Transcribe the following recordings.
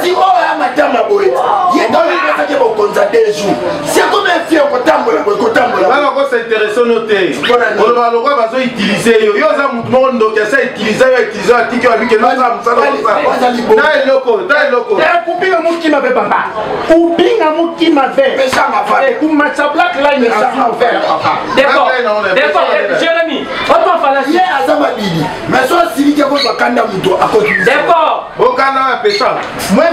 kasi oya matama boye yendoli basake bokonza des jours c'est comme un fille kotambola bana ko s'intéresser noté on va le voir bazo utiliser yo za mutu ndo ke ça utiliser atiki wa bike na musala na eloko kupinga mukima be papa kupinga mukima be pesa mafale kumacha black line d'accord Jérémy on va faire ye azama bidi mais so silike ko bakanda mutu akoti d'accord okanda wa pesa moi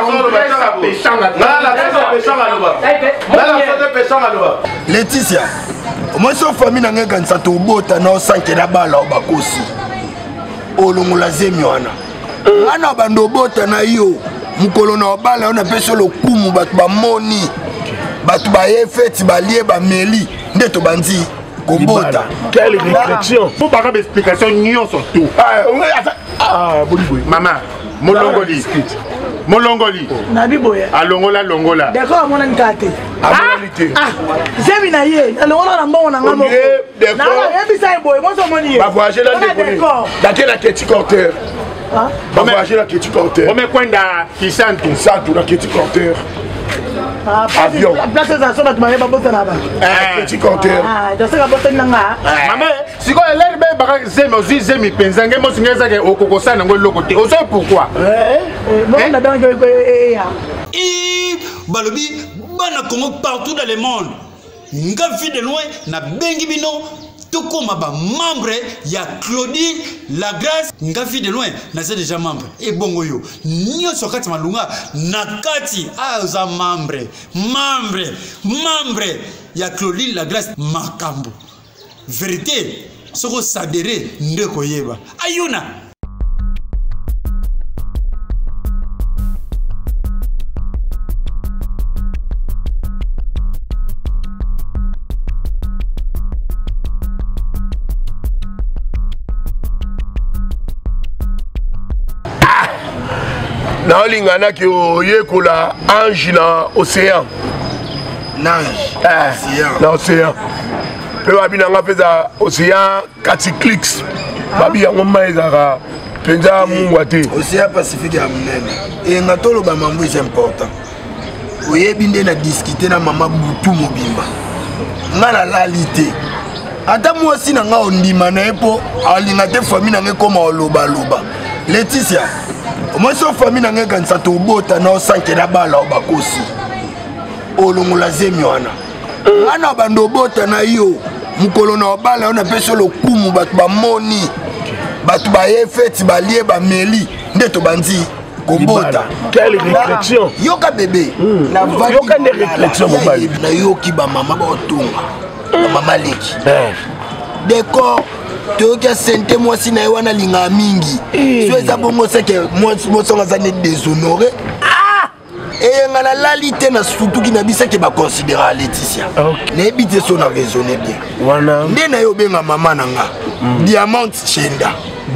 Laetitia, moi so famille na ngeka nsato bota na osanke na bala obakosi. Olongola zemi wana. Ngana bando bota na yo. Mukolo na bala ona peso lokumu batu ba moni. Batu ba yefeti ba lie ba meli ndeto banzi kobota. Quelle réflexion. Faut pas avoir explication nyonso tout. Maman, molongoli. Molongoli. Nabiboye. Longola. D'accord, mon nkate. Zemi na ye. Longola na mbongo na ngamo. D'accord. Na yebisa eboye, mo so moni ye. Ba voyager là d'accord. Dans la Keti Corter. Ba voyager la Keti Corter. On me kwenda Kisantu na Keti Corter. Avion. Place ça so batuma ba bosa na ba. Keti Corter. Je sais ka bosa nanga. Maman, siko elere be baka zemi penza ngemo singeza ke okokosa na ngolo kote. Oso pourquoi? Bon na dans que ya. Balobi bana Congo partout dans le monde. Nga fi de loin na bengi bino tout comme ba membre ya Claudine Lagrace nga fi de loin na c'est déjà membre et bongo yo nyo sokati malunga nakati za membre ya Claudine Lagrace makambo vérité soko sadere ndeko yeba ayuna. Na olingana ki oyekola ange na océan. Na océan. Pe wabina nga peza océan Cataclix. Babi yango maizaka penza mungwate. Océan Pacifique ya munene. E ngatolo ba mambo is important. Oyebi nde na discuter na mama butu mobimba. Nga na lalité. Ata mwasi na nga ondima na epo alinga te famille na nge koma oloba. Laetitia. Moi so famille na ngeka nsato bota na osanke na bala obakosi. Olongola zemi wana. Ngana bando bota na yo. Mukolo na bala ona peso lokumu batu ba moni. Batu ba yefeti ba lie ba meli ndeto banzi kobota. Quelle réflexion. Yoka bébé. La vague. Yoka des réflexions mobile. Na yoki ba mama ba otunga. Mama leki. D'accord. Toka sente mwasi na wana linga mingi. So eza bongo seke mwasi nga zane déshonoré. Et ngana lalité na sutuki na biseke ba considérer Laetitia. Na ebite so na raisonner bien. Wana. Nde na yo benga mama nanga. Diamant Chenda.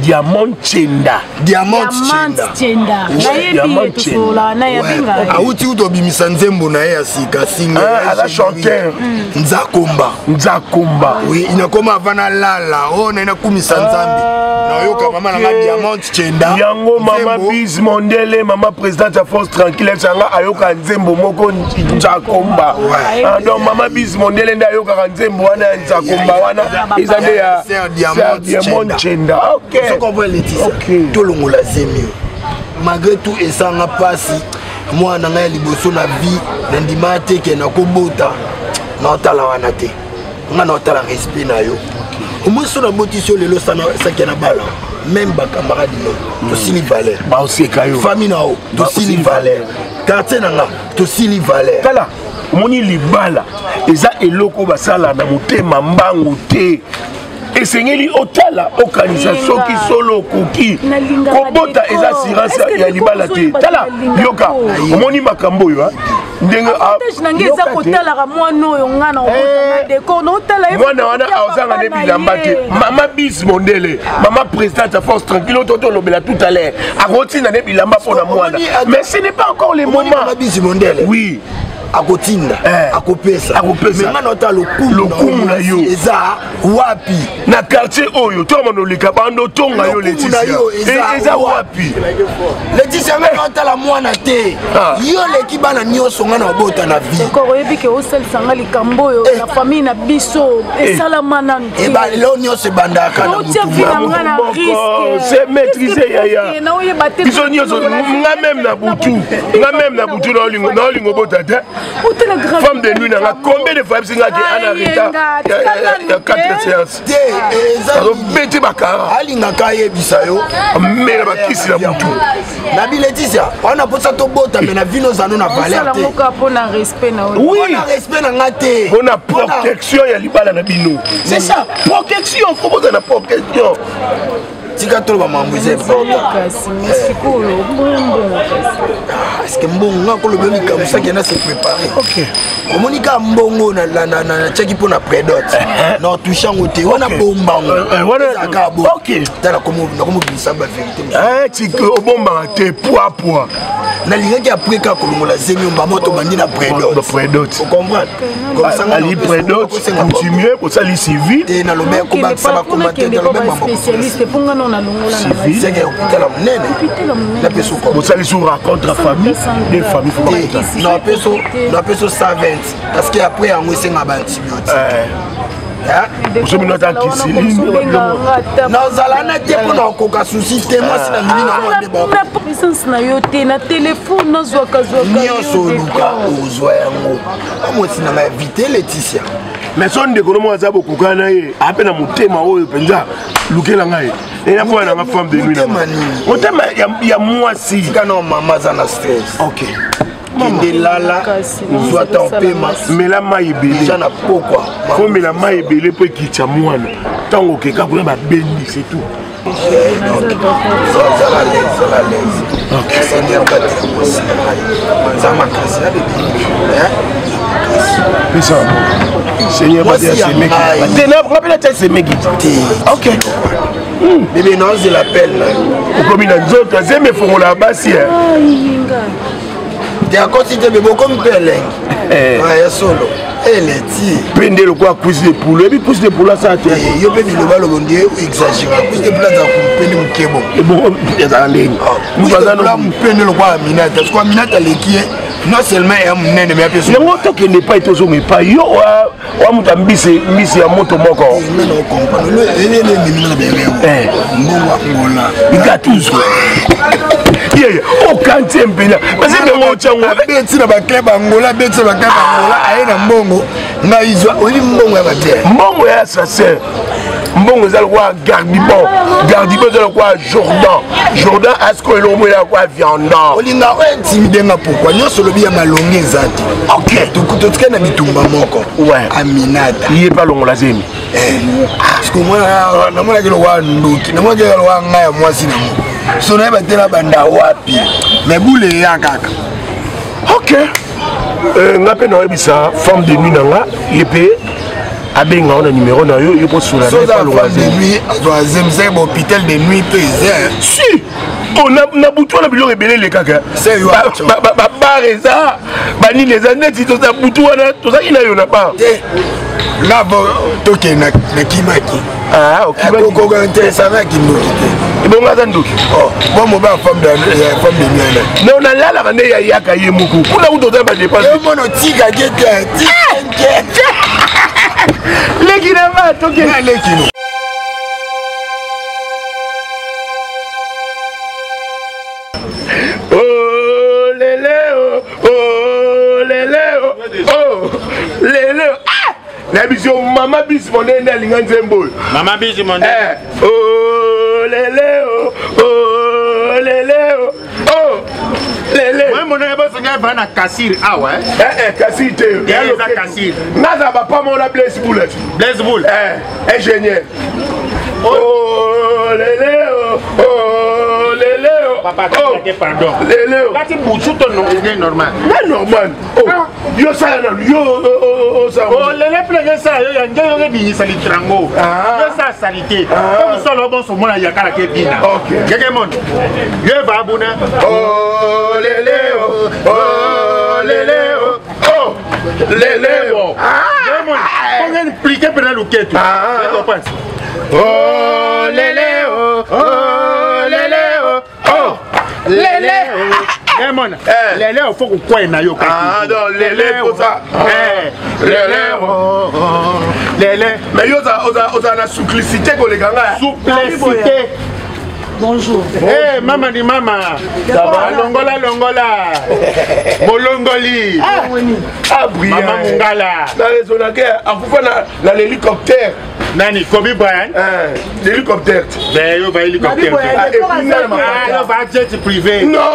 Auti utobimisa nzembo na ye asika singa ala chanteur Nzakomba oui inakoma avana lala ona inakumisa nzambi na yoka mama na Diamant Chenda yango mama Biz Mondele mama présidente ya Force Tranquille sanga ayoka nzembo moko Nzakomba donc mama Biz Mondele nda ayoka nzembo wana Nzakomba wana izande ya Diamant Chenda. OK. Tolongola zemi malgré tout esanga pasi moi na ngai liboso na vie na ndima te ke na kobota na otala wana te nga na otala respect na yo omoso na botisio lelo sana sake na bala même ba camarade no to sili valeur ba oseka yo famille na o to sili valeur quartier na nga to sili valeur kala moni libala eza eloko basala na motema mbango te. Et sengeli otala okanisa soki solo kuki kobota eza assurance ya libala te tala yoka omoni makambo yo ndenge nangeza kotala ka mwana oyo ngana okota deko no tala mwana wana azanga ne bilamba te mama Biz Mondele mama présidente à Force Tranquille toto lobela tout à l'heure akoti na ne bilamba pona mwana mais ce n'est pas encore le moment Biz Mondele oui akotinda akopesa menga nota lokumu na yo eza wapi na quartier oyo to manolika bando tonga yo Laetitia eza wapi Laetitia nga nota la mwana te yo leki bana nyonso nga na bota na vie ko oyebi ke osalisa likambo oyo la famille na biso esalama nanu te ba lelo nyonso bandaka na mutu na risque c'est maîtriser yaya biso nyonso nga même na butu na olingo bota te femme de nuit nanga combien de fois bisinga ke ana rita ya 4 séances beti bakara alingaka yebisa yo mela bakisi na butu na Laetitia wana posa to bota mais na vino zano na valeur te pona respect na oui na respect na ngate pona protection ya libala na bino c'est ça protection faut boza na protection tika tolo ba mambuze est-ce que mbongo ko lobe lika musaki na se préparer OK komonika mbongo na cheki pona predot non touchant te wana bombango wana ka bo OK tala komo bisa ba vérité tiko obomba te poids na lingaki après ka kolongola zemi mba moto bandi na predot vous comprenez comme ça ali predot continuer pour ça li civil et na lobe ko ba ça ba commenter dans le même spécialiste pour nga na longola na c'est que hôpital munene la personne pour ça les sous raconte la famille des familles faut na peso 120 parce que après en moi c'est un antibiotique je me note à qui non zalana te pour na koka souci te moi c'est la minute na puissance na yo te na téléphone na zwaka nyonso luka ozwa yango moi c'est na éviter Laetitia mais son de kono mo za bokuka na ye apena mutema oyo penza lukela ngai ena kwa na femme de nuit mutema ya mwasi kana mama za na stress OK kende lala zwa ta pema mela mai ebele jana pokwa faut mela mai ebele po kicha mwana tango keka ko ba bendi c'est tout Seigneur, OK. Bébé, non, je l'appelle. Comme il a dit, c'est mes fonds là-bas. Tu as considéré bébé comme pelle. Ouais, solo. Elle est dit. Prendre le quoi, couche de poule. Et puis, couche de poule, ça, tu es. Yo, bébé, le ballon, on dit, exagéré. Couche de poule, ça, on peut nous kebo. Et bon, il y a un ligne. Nous allons nous prendre le quoi à Minata. Parce que Minata, les qui est. Non seulement il y a un nez, mais il y a un moto qui n'est pas toujours, mais pas yo. Ou à Mutambisi, Missi à moto moko. Non, non, comprends. Il y a tout ça. Aucun temps pénal. Parce que mon tchang, beti na bakeba Angola, beti na bakeba Angola, aina mbongo. Na izwa, oli mbongo ya batia. Mbongo ya assassin. Mbongo za kwa Gardibon. Gardibon za kwa Jordan. Jordan asko elomo ya kwa Vianda. Olinga intimidé nga pourquoi nyonso lobi ya malongi ezati. OK. Tukutotika na bitumba moko. Ouais. Aminata. Il est pas long la zemi. Parce que moi na mona kilo wa ndoki. Na mona kilo wa ngaya mwasi na mo. So na batela banda wapi. Mais boule ya kaka. OK. Ngape na ebisa femme de nuit nanga, yepé abenga on a numéro na yo pour sur la femme de nuit, troisième c'est hôpital de nuit pesé. Si. On a boutou na biloko ebele le kaka. C'est yo. Ba bareza, ba ni les années si to za boutou na to za ina yo na pas. Là toke na kimaki. Ah, OK. Ko ko intéressant na kindoki. Et bon ngaza ndoki. Oh, bon mo ba femme de nuit. Non na la bande ya yaka ye muku. Kuna uto za ba dépense. E mono tika gete. Lekina ma toke. Na lekino. Oh lele oh lele oh lele ah na biso mama bis monene alinga nzembo mama bis monene oh lele oh lele oh lele moi monene ba songa va na kasir awa kasir te ya kasir naza ba pas mon Blaise Boule ingénieur oh lele oh lele papa pardon lele là tu bouges ton nom est normal c'est normal oh yo ça yo ça oh lele plein ça yo ya ngelo ngi sali trango yo ça salité comme ça le bon so mona ya kala ke bina OK gege mon yo va abuna oh lele oh lele oh Lélé. On a impliqué pendant le quai. Oh, Lélé, oh, Lélé, oh, Lélé. Lélé, il faut qu'on cogne na yo. Ah non, Lélé pour ça. Lélé, Lélé. Mais yo oza na simplicité ko les gars. Simplicité. Bonjour. Eh, maman ni mama. Longola, longola. Molongoli. Ah, brillant. Maman Mungala. Dans les zones de guerre, à vous faire l'hélicoptère. Nani, Kobe Bryant. L'hélicoptère. Ben, yo va hélicoptère. Yo va jet privé. Non.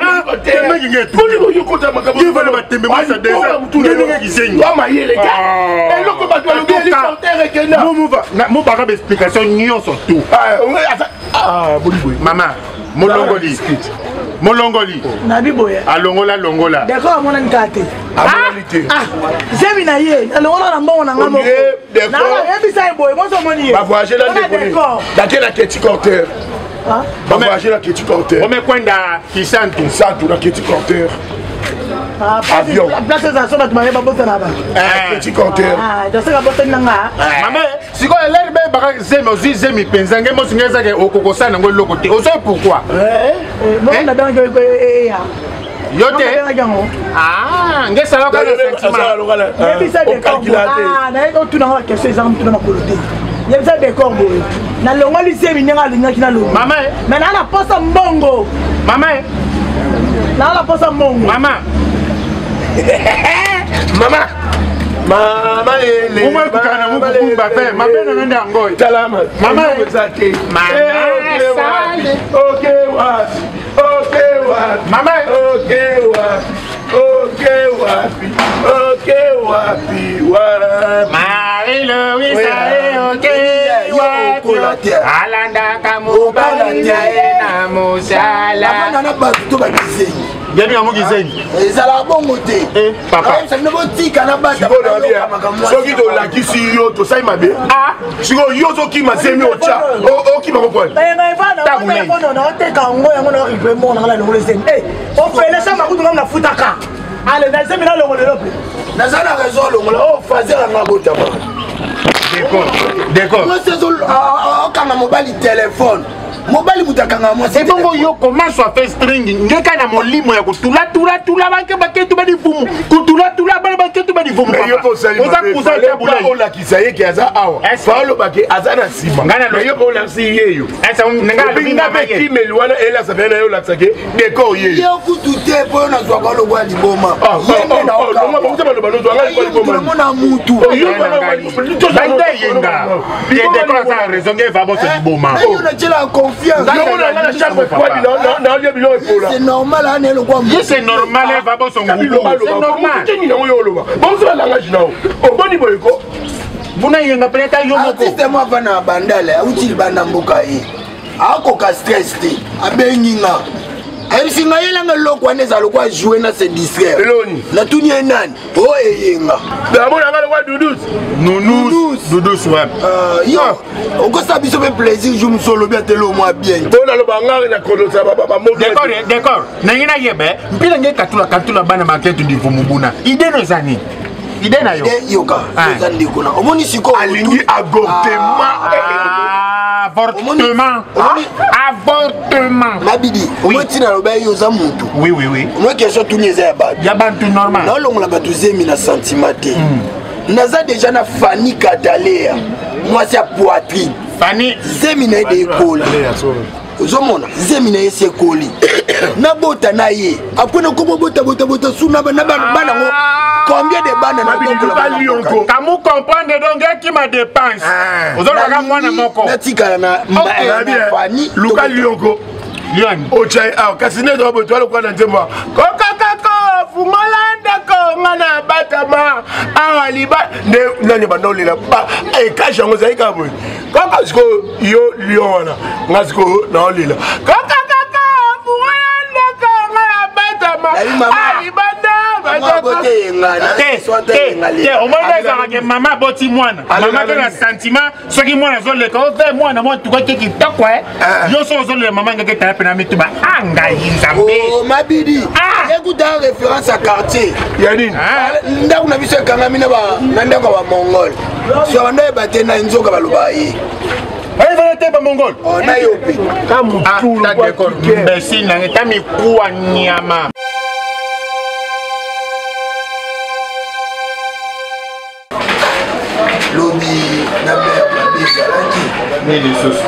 Maman, Molongoli. Molongoli. Nabiboye. Alongola, longola. D'accord, mon nkate. Zemi na ye. Alongola na mbongo na ngamo. D'accord. Na ebisa eboye, mo so moni ye. Va voyager là d'accord la Keti Corter. Va voyager la Keti Corter. On me kwenda Kisantu. Santu la Keti Corter. Avion. Place ça so batuma ba bosa na ba. Keti Corter. Je sais ka bosa nanga. Maman, siko elere be baka zemi ozi zemi penza ngemo singeza ke okokosa na ngolo kote. Ozo pourquoi? Bon na dans que ya. Yote. Ah, ngesa la kwa sentiment. Ebisa de calculateur. Na eko tuna ka question exam tuna makolote. Yebisa de corbo. Na longo lycée minenga linga kina longo. Maman, mais na la posa mbongo. Maman. Na la posa mbongo. Maman. Maman. Maman ele. Uma kukana mukumba fe. Mapena nenda ngoi. Salama. Maman. Okay, what? Okay, what? Maman. Okay, what? Okay, wapi? Okay, wapi? Wapi? Marie-Louise, okay, wapi? Alanda kamubali na musala. Nana bato bakizenyi. Yemi amukizenyi. Ezala bongo te. Papa. Ça ne veut dire qu'ana bata. Soki to lakisi yo to sai mabe. Ah, siko yo so ki masemi ocha. O ki makopwa. Ngai vana. Telephone na oteka ngo yango na ripe mo na la ngole sen. Eh, o fele sa makutu ngam na futaka. Ale na semi na longo lelope. Na sana raison longo o fazer nga botama. D'accord. Moi c'est quand mobile téléphone. Mobile mutakanga moi c'est bongo yo commence à faire string ngeka na molimo ya kutula banke baketu badi fumu kutula banketu badi fumu yo to sali oza kuza tabula ola kisaye ki aza awa falo bake aza na sima ngana no yo bola si yeyo esa ngana binga beki melwana ela savena yo la tsake décor yeyo yo kutute po na zwa kwa lobwa liboma yenge na oka ngoma bonza balo balo zwa ngali kwa liboma mona mutu yo banda yenga ye décor ça raison que va bo se liboma yo na tela confiance. C'est normal, c'est normal, va bon son boulot. C'est normal. Buna yenga pleta yo moko. Système bana bandala, uti bana mboka e. Ako ka stress te, abenginga. Ayisinga yelanga lokwa neza lokwa jouer na se distraire. Eloni. Na tunye nani? O eyenga. D'abord na lokwa dudus. Dudus ouais. Yo, on ko sa biso fait plaisir jour solo bien telo moi bien. Bona lo bangari na kodo sa baba mo. D'accord. Na ngina yebe, mpila nge katula bana maketu ndi fumubuna. Ide no zani. Ide na yo. Ide yoka. Zandi kuna. Omoni siko alingi avortement. Avortement. Mabidi, moi tina loba yo za mutu. Oui. Moi question tout nieza ya ba. Ya bantu normal. Na longo la batu zemi na sentimate. Naza déjà na Fanny Kadalea. Moi c'est poitrine. Fanny zemi na de école. Ozomona zemi na ese koli. Na bota na ye. Apona ko bota suna bana ngo. Combien de bana na biko kamu comprendre donc qui ma dépense. Ozolaka mwana moko. Na tika na Fanny Luka Lyonko. Lion. Ochai a kasine do boto lo kwa na nzemba. Kokakako fumolanda ko ngana batama awaliba ne nani bandolela ba e kasha ngo zaika boy. Kaka sko yo Lion na ngasko na olila. Kokakako fumolanda ko ngana batama awalibanda maman boti mwana maman ke na sentiment soki mwana zoleka oze mwana mwa tuka ke kitoko yo so zoleka maman ngeke tala pena mituba anga yinzambe oh mabidi écoute référence à quartier. Yanine. Ndako na biso ekangami na ndako ya Mongol. So ndo ebate na nzoka baloba yi. Allez, venez, pas mongol. On a yopé. Comme tout le monde. Merci, n'angeta mi kuwa nyama. Lobby na mère la bigalaki. Mais les sauces.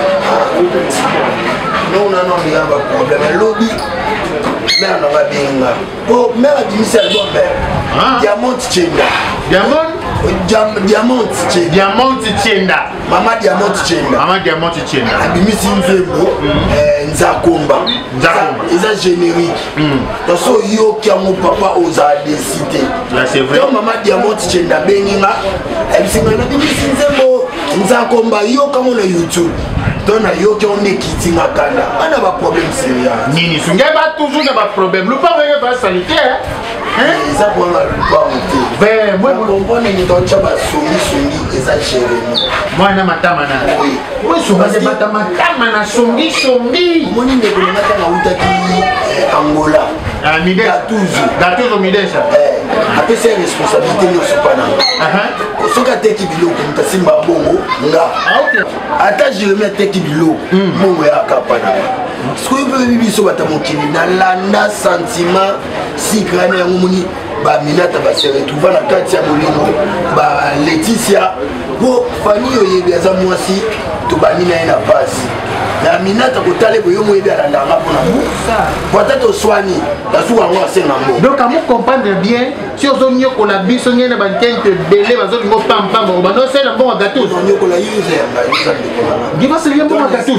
Non, il y a un problème. Lobby. Mère n'a pas bien. Oh, mère a dit c'est bon père. Diamant Tchenda. Diamant Tchenda. Maman Diamant Tchenda. Maman Diamant Tchenda. Abimisi Nzembo. Nzakomba. Ils générique. Dans ce yo qui a mon papa aux a décidé. Là c'est vrai. Donc maman Diamant Tchenda Beninga. Elle s'est dit Abimisi Nzembo. Nzakomba yo comme on a YouTube. Donc yo qui on est quitté ma cana. On a pas problème sérieux. Nini, sungai pas toujours pas problème. Le pas vrai pas sanitaire. Ils ont pas mal ben moi on comprend ni dans chaba songi eza chéri. Moi na matama na. Oui. Moi songi matama na songi. Moni ndeko ngata na utaki Angola. Ah Mides. Gatuzo Mides. Après c'est responsabilité nous supana. Soka teki biloko mtasimba bongo nga. Ata Jérémie teki biloko bongo ya kapana. Ce que veut biso batamokini na landa sentiment si grande ya ngomoni ba minata ba se retrouver na kati ya molingo ba Laetitia po famille oyebi aza mwasi to banina ina pasi na minata kotale boyo moyebi alanda ngapona po tata oswani la suwa ngo asenga mbo. Donc à vous comprendre bien si on zonyo ko la biso ngene ba ntente belé ba zonyo pam pam ba no c'est la bon gâteau zonyo ko la yuze ya ba Diva c'est bien bon gâteau.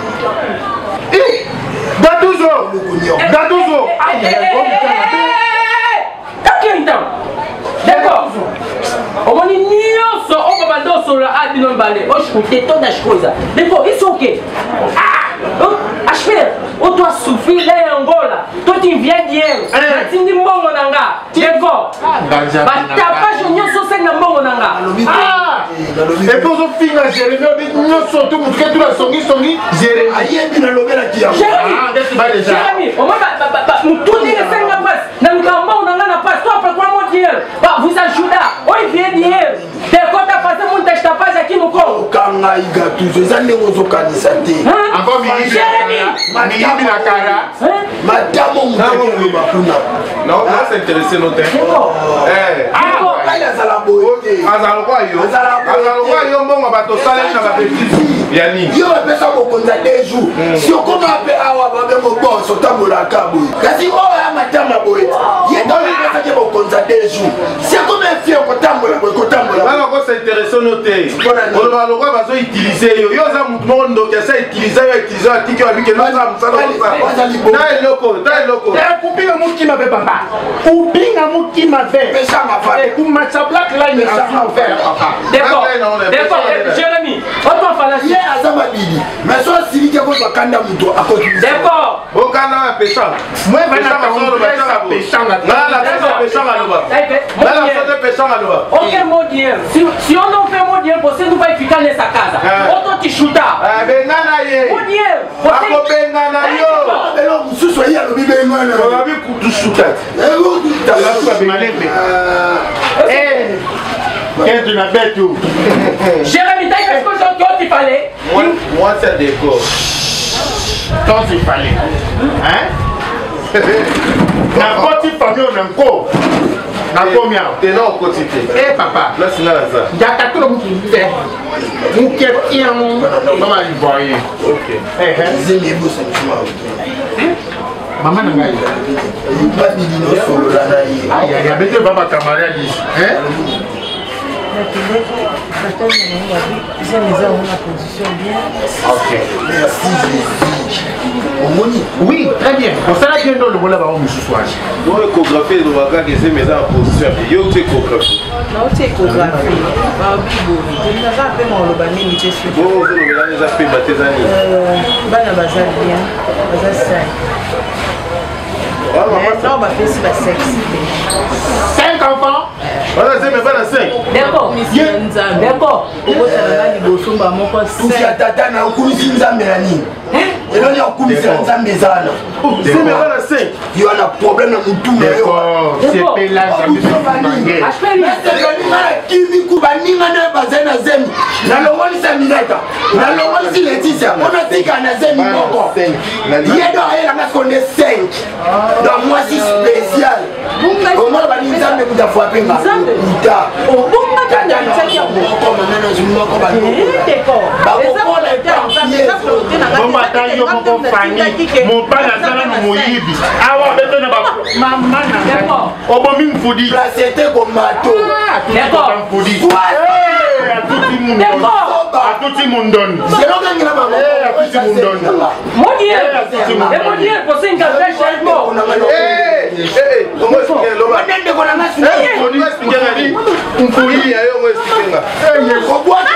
Gatuzo. D'accord. On va dire nyonso on va bando sur la abino balé. Oh je compte ton chose. D'accord, it's okay. Acheter, on doit souffrir là Angola. Toi tu viens d'hier. Tindi mbongo nanga. D'accord. Ba tapage nyonso c'est na mbongo nanga. Et pour ce film Jérémie nyonso tout monde que tout la songi Jérémie. Ayebi na lobela kia. Jérémie, on va tout dire c'est na passe. Na mbongo nanga na passe. Toi après quoi mon Dieu? Vous ajoutez. On vient d'hier. D'accord, t'as passé mon tâche tapage à qui mon corps. Kanga igatuzo zande ngozo kanisa te. Encore Mimi la cara. Madame Mouté Bakuna. Non, c'est intéressé notre. Azalokwa mbongo bato salé na ba petit. Yani. Yo pesa ko konza 2 jours. Si on commence à awa ba bengo boss otambola kabo. Kasi o ya matama boy. Ye donc pesa ke ko konza 2 jours. Si comme fie ko tambola ko tambola. Bana ko s'intéresser noter. On va lokwa bazo utiliser yo. Yo za mutu ndo ke sa utiliser atiki wa bike loza musala ça. Dai loko. T'as coupé le mot qui m'avait papa. Coupé le mot qui m'avait. Pesa ma fa. Et pour mettre sa black line à faire papa. D'accord, Jérémie, on va faire la suite. Mais soit si tu as kanda muto à côté. D'accord. Au kanda péchant. Moi, je vais péchant là. Ok, mon Dieu. Si on en fait mon Dieu, você não vai ficar nessa casa. Ou tu chutar. Bengana ye. Mon Dieu. Ako bengana yo. Alors, vous soyez à l'objet de moi. On va bien pour tout chuter. Qu'est-ce que tu m'as fait tout? Jérémie, t'as fait ce qu'il fallait. Moi, c'est des corps. Quand il fallait. Hein? N'importe famille, on a un corps. Combien? T'es là au quotidien. Eh papa. Là, c'est là ça. Il y a 4 ans qui fait. Mon qui est un maman ivoirien. Ok. Maman n'a pas eu. Il y a des papa camarades ici. Hein? Ok. Merci Jésus. Oui, très bien. Pour ça, là, bien dans le volet, on va me soir. Donc, l'échographie, on va regarder ces maisons en position. Il y a une échographie. Non, c'est échographie. Je n'ai pas fait mon lobani, mais je suis. Bon, vous avez fait ma tésanie. Bana bazar bien. Bazar ça. Non, on va faire si la sexe. 5 enfants? Voilà, c'est mes balles à 5. D'accord. D'accord. Au bout de la ligne, il faut que tout ça tata na okulusi nzambe na nini eloni ya kumisela nzambe ezana yo na problème na mutu na yo kimi kubaninga na bazai na zemi nalongolisa mineta nalongolisi letisia ona tika na zemi moko yedo ayelanga konde 5 na mwasi spécial omona bani nzambe kutafwapenga uta mobala azala na moyibi awa beto na bamama na obomi mfudi placete komato mfudi atuti mundoni atuti mundoni kobwata